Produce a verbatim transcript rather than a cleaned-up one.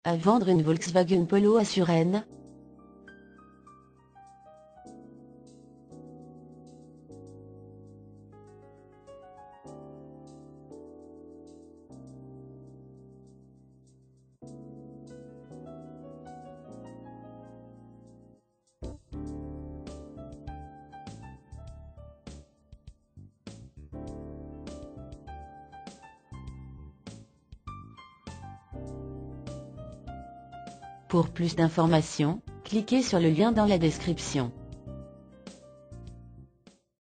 À vendre une Volkswagen Polo à Suresnes. Pour plus d'informations, cliquez sur le lien dans la description.